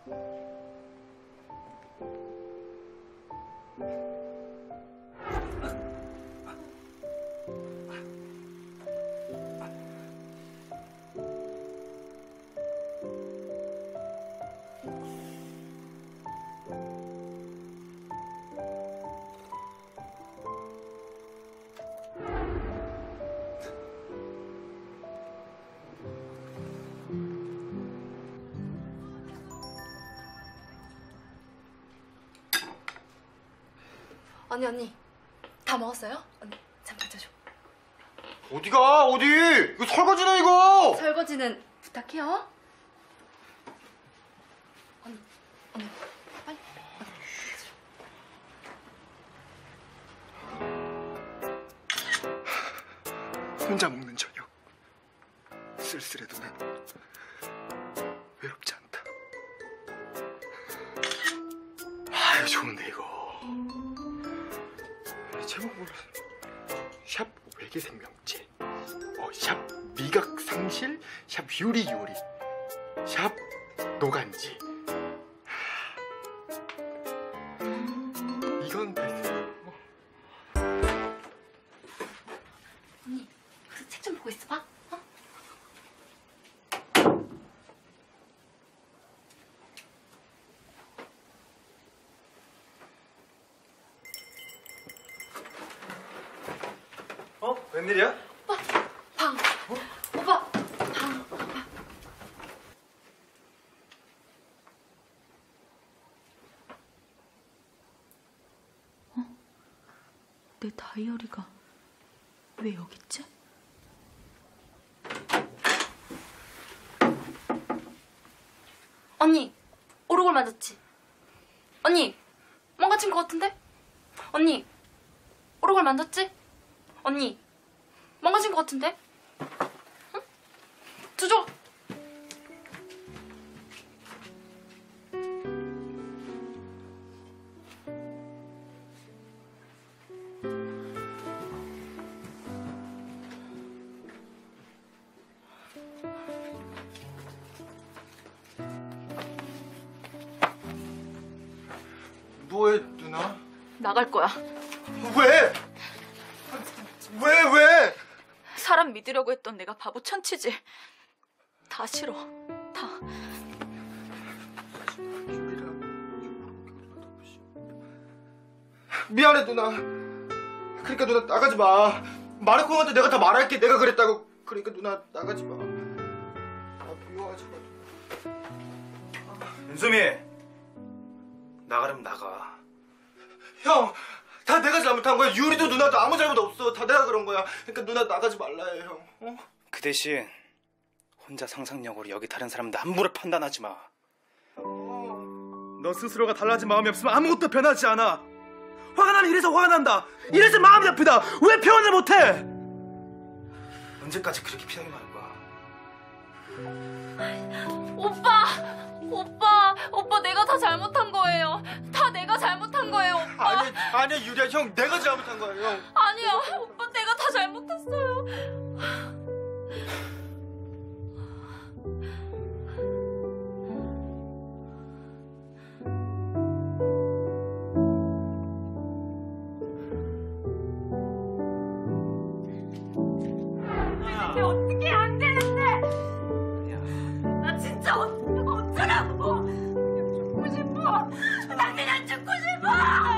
언니 다 먹었어요? 언니 잠깐 줘. 어디가? 어디? 이거 설거지네 이거. 설거지는 부탁해요. 언니 빨리. 혼자 먹는 저녁. 쓸쓸해도 난 외롭지 않다. 아유 좋은데 이거. 제목 몰라서. 샵 외계 생명체. 샵 미각 상실. 샵 유리 요리. 샵 노간지. 이건 베스트. 언니 그 책 좀 보고 있어봐. 어? 웬일이야? 오빠 방. 오빠 방. 내 다이어리가 왜 여기 있지? 언니 오르골 만졌지? 언니 망가진 것 같은데? 언니 오르골 만졌지? 언니 망가진 것 같은데? 응? 두조. 뭐해 누나? 나갈 거야. 왜? 왜? 사람 믿으려고 했던 내가 바보 천치지. 다 싫어. 다. 미안해 누나. 그러니까 누나 나가지 마. 마르코 형한테 내가 다 말할게. 내가 그랬다고. 그러니까 누나 나가지 마. 미워하지 마. 윤수미, 나가려면 나가. 형, 다 내가 잘못한 거야. 유리도 누나도 아무 잘못 없어. 다 내가 그런 거야. 그러니까 누나 나가지 말라 해, 형. 어? 그 대신 혼자 상상력으로 여기 다른 사람들 함부로 판단하지 마. 너 스스로가 달라진 마음이 없으면 아무것도 변하지 않아. 화가 나면 이래서 화가 난다. 이래서 마음이 아프다. 왜 표현을 못해? 언제까지 그렇게 피하게 말할 거야? 오빠 내가 다 잘못한 거예요. 다 내가 잘못한 거예요, 오빠. 아니야 유리야. 형 내가 잘못한 거야, 형. 아니요, 오빠 내가 다 잘못했어요. 이게 어떻게 안 되는데? 나 진짜 어쩌라고? 그냥 죽고 싶어. 나 그냥 죽고 싶어.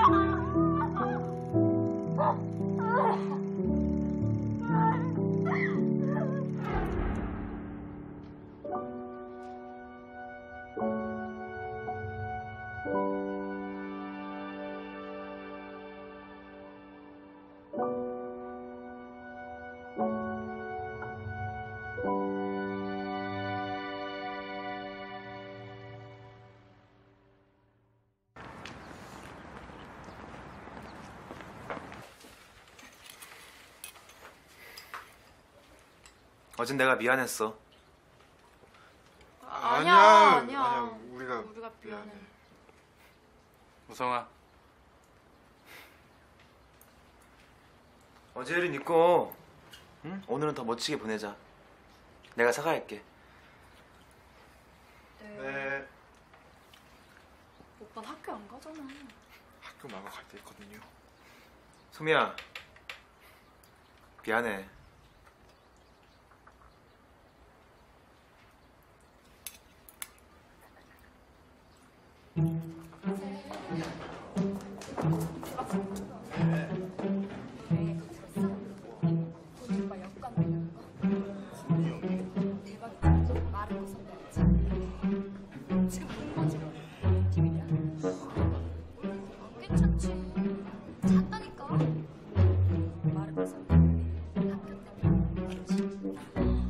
어젠 내가 미안했어. 아니야. 우리가 미안해. 우성아, 어제 일은 잊고 응? 오늘은 더 멋지게 보내자. 내가 사과할게. 네. 하잖아. 학교 마가 갈 때 있거든요. 소미야, 미안해. 괜찮지. 잤다니까. 마르코 선배님 학교 때문에.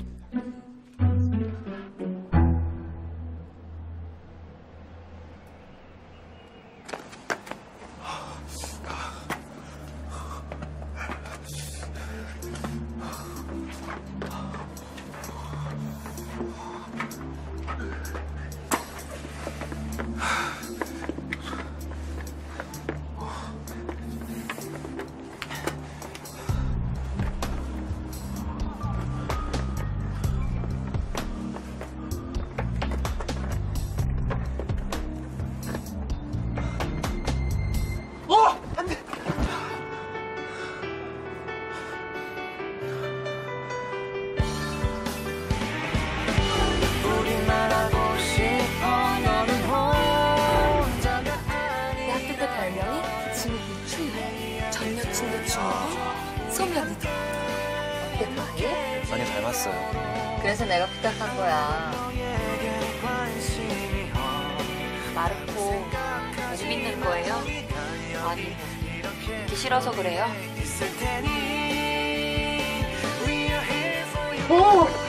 안 돼! 내 학교 때 별명이 진욱이 춘우. 전 여친도 춘우고 소명이도. 어때 좋아해? 많이 닮았어요. 그래서 내가 부탁한 거야. 마르코 못 믿는 거예요? 아니, 믿기 싫어서 그래요? 오!